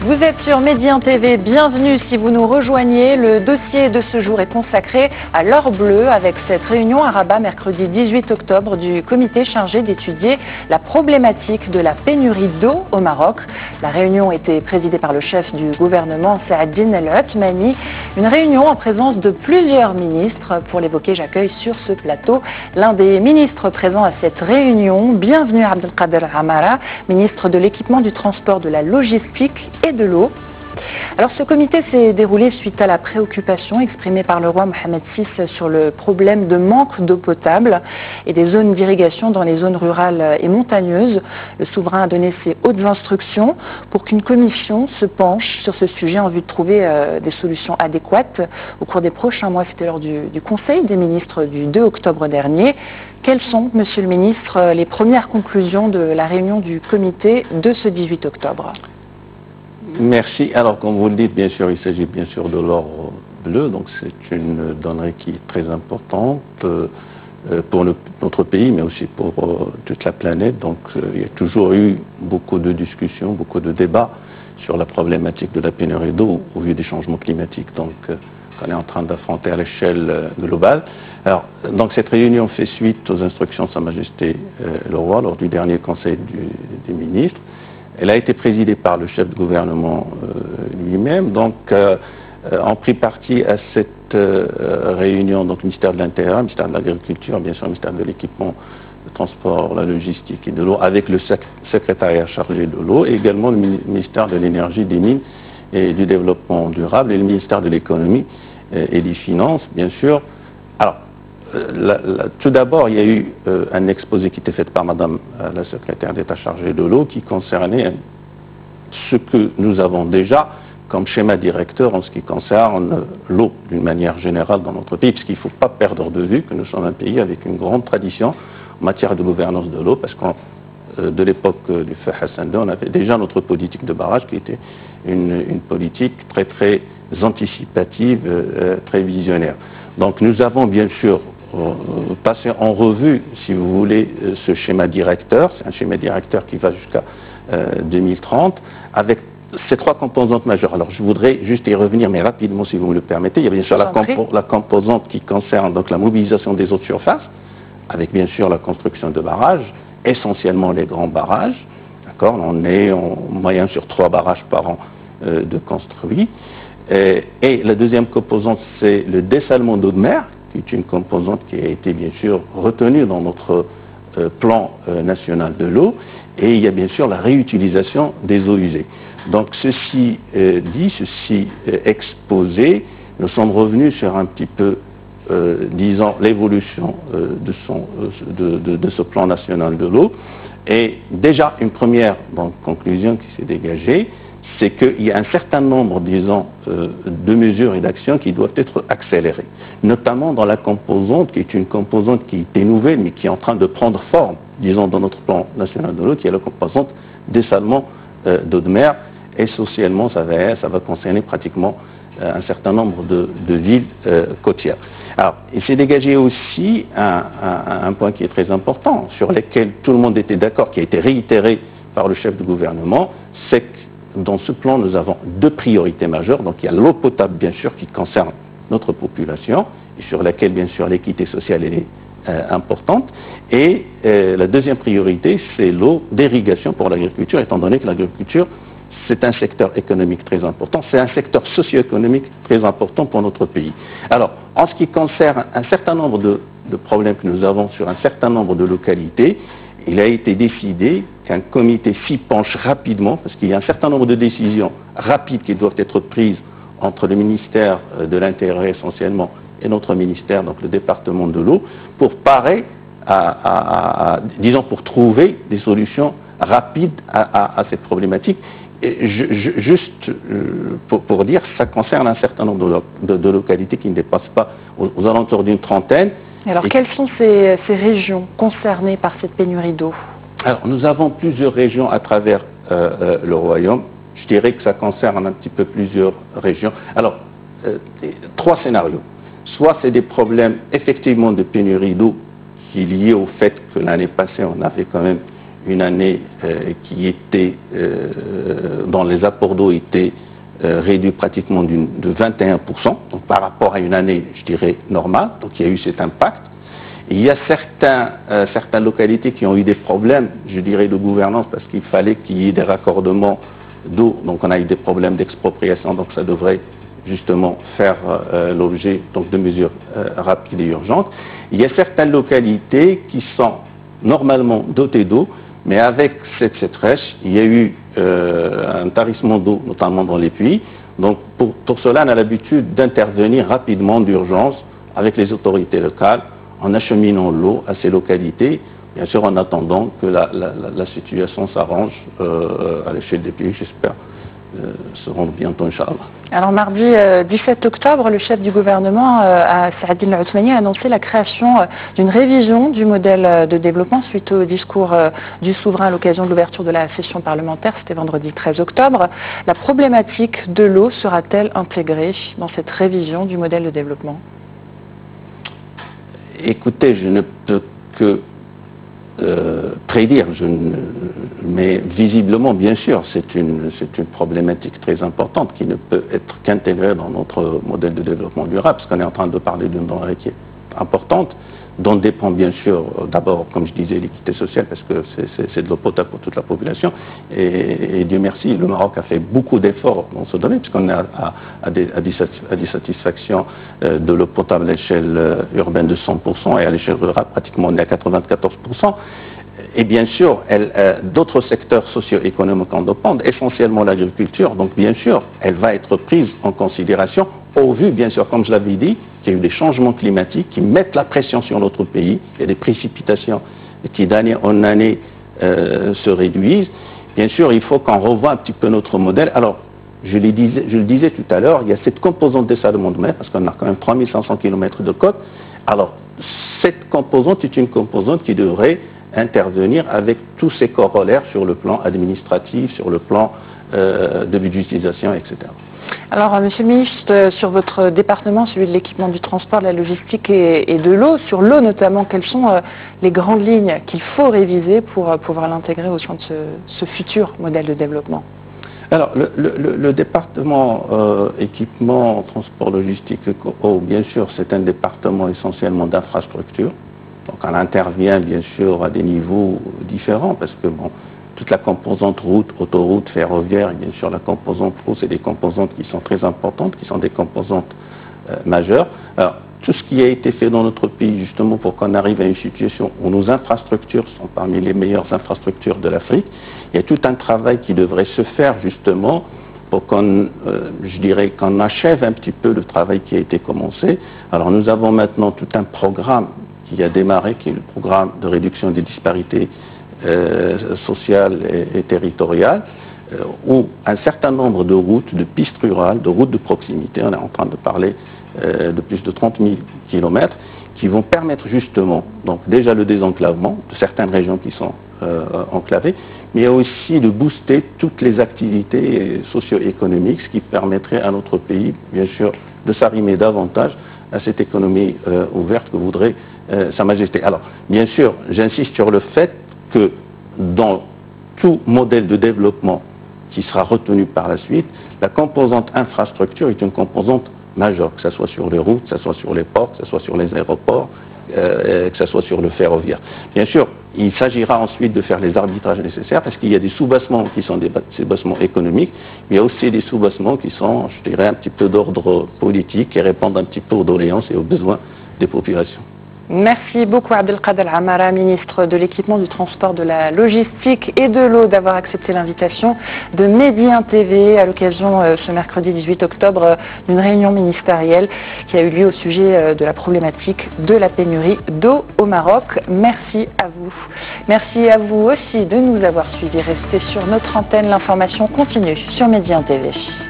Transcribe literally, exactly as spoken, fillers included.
Vous êtes sur Médien T V, bienvenue si vous nous rejoignez. Le dossier de ce jour est consacré à l'or bleu avec cette réunion à Rabat mercredi dix-huit octobre du comité chargé d'étudier la problématique de la pénurie d'eau au Maroc. La réunion était présidée par le chef du gouvernement Saadine El Othmani. Une réunion en présence de plusieurs ministres. Pour l'évoquer, j'accueille sur ce plateau l'un des ministres présents à cette réunion. Bienvenue Abdelkader Amara, ministre de l'équipement, du transport, de la logistique et de l'eau. Alors ce comité s'est déroulé suite à la préoccupation exprimée par le roi Mohamed six sur le problème de manque d'eau potable et des zones d'irrigation dans les zones rurales et montagneuses. Le souverain a donné ses hautes instructions pour qu'une commission se penche sur ce sujet en vue de trouver euh, des solutions adéquates au cours des prochains mois. C'était lors du, du Conseil des ministres du deux octobre dernier. Quelles sont, Monsieur le ministre, les premières conclusions de la réunion du comité de ce dix-huit octobre? Merci. Alors, comme vous le dites, bien sûr, il s'agit bien sûr de l'or bleu, donc c'est une donnerie qui est très importante euh, pour le, notre pays, mais aussi pour euh, toute la planète. Donc, euh, il y a toujours eu beaucoup de discussions, beaucoup de débats sur la problématique de la pénurie d'eau au vu des changements climatiques. Donc, euh, qu'on est en train d'affronter à l'échelle euh, globale. Alors, donc cette réunion fait suite aux instructions de Sa Majesté euh, le Roi lors du dernier Conseil du, des ministres. Elle a été présidée par le chef de gouvernement euh, lui-même. Donc, euh, euh, on prit partie à cette euh, réunion, donc le ministère de l'Intérieur, le ministère de l'Agriculture, bien sûr le ministère de l'Équipement, le Transport, la Logistique et de l'eau, avec le sec secrétariat chargé de l'eau, et également le ministère de l'Énergie, des Mines et du Développement durable, et le ministère de l'Économie euh, et des Finances, bien sûr. Alors, La, la, tout d'abord, il y a eu euh, un exposé qui était fait par Madame euh, la secrétaire d'État chargée de l'eau qui concernait euh, ce que nous avons déjà comme schéma directeur en ce qui concerne euh, l'eau d'une manière générale dans notre pays, puisqu'il ne faut pas perdre de vue que nous sommes un pays avec une grande tradition en matière de gouvernance de l'eau, parce que euh, de l'époque euh, du feu Hassan deux, on avait déjà notre politique de barrage qui était une, une politique très très anticipative, euh, très visionnaire. Donc nous avons bien sûr passer en revue, si vous voulez, ce schéma directeur. C'est un schéma directeur qui va jusqu'à euh, deux mille trente, avec ces trois composantes majeures. Alors, je voudrais juste y revenir, mais rapidement, si vous me le permettez. Il y a bien sûr la, compo la composante qui concerne donc la mobilisation des eaux de surface, avec bien sûr la construction de barrages, essentiellement les grands barrages. D'accord ? On est en moyenne sur trois barrages par an euh, de construits. Et, et la deuxième composante, c'est le dessalement d'eau de mer, qui est une composante qui a été bien sûr retenue dans notre euh, plan euh, national de l'eau, et il y a bien sûr la réutilisation des eaux usées. Donc ceci euh, dit, ceci euh, exposé, nous sommes revenus sur un petit peu, euh, disons, l'évolution euh, de, euh, de, de, de ce plan national de l'eau, et déjà une première donc, conclusion qui s'est dégagée, c'est qu'il y a un certain nombre, disons, euh, de mesures et d'actions qui doivent être accélérées, notamment dans la composante, qui est une composante qui était nouvelle, mais qui est en train de prendre forme, disons, dans notre plan national de l'eau, qui est la composante dessalement euh, d'eau de mer, et socialement, ça va, ça va concerner pratiquement euh, un certain nombre de, de villes euh, côtières. Alors, il s'est dégagé aussi un, un, un point qui est très important, sur lequel tout le monde était d'accord, qui a été réitéré par le chef du gouvernement, c'est que dans ce plan, nous avons deux priorités majeures. Donc, il y a l'eau potable, bien sûr, qui concerne notre population et sur laquelle, bien sûr, l'équité sociale elle est euh, importante. Et euh, la deuxième priorité, c'est l'eau d'irrigation pour l'agriculture, étant donné que l'agriculture, c'est un secteur économique très important, c'est un secteur socio-économique très important pour notre pays. Alors, en ce qui concerne un certain nombre de, de problèmes que nous avons sur un certain nombre de localités, il a été décidé qu'un comité s'y penche rapidement, parce qu'il y a un certain nombre de décisions rapides qui doivent être prises entre le ministère de l'Intérieur essentiellement et notre ministère, donc le département de l'eau, pour parer à, à, à, disons, pour trouver des solutions rapides à, à, à cette problématique. Et je, je, juste euh, pour, pour dire, ça concerne un certain nombre de, de, de localités qui ne dépassent pas aux, aux alentours d'une trentaine. Alors, et quelles sont ces, ces régions concernées par cette pénurie d'eau? Alors, nous avons plusieurs régions à travers euh, euh, le royaume. Je dirais que ça concerne un petit peu plusieurs régions. Alors, euh, trois scénarios. Soit c'est des problèmes effectivement de pénurie d'eau qui est lié au fait que l'année passée, on avait quand même une année euh, qui était, euh, dont les apports d'eau étaient euh, réduits pratiquement de vingt et un pour cent, donc par rapport à une année, je dirais, normale, donc il y a eu cet impact. Il y a certains, euh, certaines localités qui ont eu des problèmes, je dirais, de gouvernance, parce qu'il fallait qu'il y ait des raccordements d'eau, donc on a eu des problèmes d'expropriation, donc ça devrait justement faire euh, l'objet donc de mesures euh, rapides et urgentes. Il y a certaines localités qui sont normalement dotées d'eau, mais avec cette sécheresse, il y a eu euh, un tarissement d'eau, notamment dans les puits. Donc pour, pour cela, on a l'habitude d'intervenir rapidement d'urgence avec les autorités locales en acheminant l'eau à ces localités, bien sûr en attendant que la, la, la situation s'arrange euh, à l'échelle des pays, j'espère, euh, se rendre bientôt, Inch'Allah. Alors mardi euh, dix-sept octobre, le chef du gouvernement, euh, Saadine Al-Othmani, a annoncé la création euh, d'une révision du modèle euh, de développement suite au discours euh, du souverain à l'occasion de l'ouverture de la session parlementaire, c'était vendredi treize octobre. La problématique de l'eau sera-t-elle intégrée dans cette révision du modèle de développement? Écoutez, je ne peux que euh, prédire, je ne, mais visiblement, bien sûr, c'est une, c'est une problématique très importante qui ne peut être qu'intégrée dans notre modèle de développement durable, parce qu'on est en train de parler d'une denrée qui est importante, dont dépend bien sûr d'abord, comme je disais, l'équité sociale, parce que c'est de l'eau potable pour toute la population, et, et Dieu merci, le Maroc a fait beaucoup d'efforts dans ce domaine, puisqu'on est à, à, à, des, à, des, à des satisfactions euh, de l'eau potable à l'échelle euh, urbaine de cent pour cent, et à l'échelle rurale, pratiquement on est à quatre-vingt-quatorze pour cent. Et bien sûr, euh, d'autres secteurs socio-économiques en dépendent, essentiellement l'agriculture, donc bien sûr, elle va être prise en considération au vu, bien sûr, comme je l'avais dit, qu'il y a eu des changements climatiques qui mettent la pression sur notre pays, il y a des précipitations qui d'année en année euh, se réduisent. Bien sûr, il faut qu'on revoie un petit peu notre modèle. Alors, je, les disais, je le disais tout à l'heure, il y a cette composante dessalement de mer, parce qu'on a quand même trois mille cinq cents kilomètres de côte. Alors, cette composante est une composante qui devrait intervenir avec tous ses corollaires sur le plan administratif, sur le plan euh, de budgétisation, et cetera. Alors, Monsieur le Ministre, sur votre département, celui de l'équipement du transport, de la logistique et, et de l'eau, sur l'eau notamment, quelles sont euh, les grandes lignes qu'il faut réviser pour euh, pouvoir l'intégrer au sein de ce, ce futur modèle de développement? Alors, le, le, le département euh, équipement, transport, logistique, eau, bien sûr, c'est un département essentiellement d'infrastructure. Donc, on intervient bien sûr à des niveaux différents, parce que bon, toute la composante route, autoroute, ferroviaire, et bien sûr la composante eau, c'est des composantes qui sont très importantes, qui sont des composantes euh, majeures. Alors, tout ce qui a été fait dans notre pays, justement, pour qu'on arrive à une situation où nos infrastructures sont parmi les meilleures infrastructures de l'Afrique, il y a tout un travail qui devrait se faire, justement, pour qu'on, euh, je dirais, qu'on achève un petit peu le travail qui a été commencé. Alors, nous avons maintenant tout un programme qui a démarré, qui est le programme de réduction des disparités Euh, sociales et, et territoriales, euh, où un certain nombre de routes, de pistes rurales, de routes de proximité, on est en train de parler euh, de plus de trente mille kilomètres, qui vont permettre justement, donc déjà le désenclavement de certaines régions qui sont euh, enclavées, mais aussi de booster toutes les activités socio-économiques, ce qui permettrait à notre pays, bien sûr, de s'arrimer davantage à cette économie euh, ouverte que voudrait euh, Sa Majesté. Alors, bien sûr, j'insiste sur le fait que dans tout modèle de développement qui sera retenu par la suite, la composante infrastructure est une composante majeure, que ce soit sur les routes, que ce soit sur les ports, que ce soit sur les aéroports, euh, que ce soit sur le ferroviaire. Bien sûr, il s'agira ensuite de faire les arbitrages nécessaires, parce qu'il y a des sous-bassements qui sont des sous-bassements économiques, mais il y a aussi des sous-bassements qui sont, je dirais, un petit peu d'ordre politique et répondent un petit peu aux doléances et aux besoins des populations. Merci beaucoup Abdelkader Amara, ministre de l'équipement, du transport, de la logistique et de l'eau, d'avoir accepté l'invitation de Medi un T V à l'occasion euh, ce mercredi dix-huit octobre euh, d'une réunion ministérielle qui a eu lieu au sujet euh, de la problématique de la pénurie d'eau au Maroc. Merci à vous. Merci à vous aussi de nous avoir suivis. Restez sur notre antenne, l'information continue sur Medi un T V.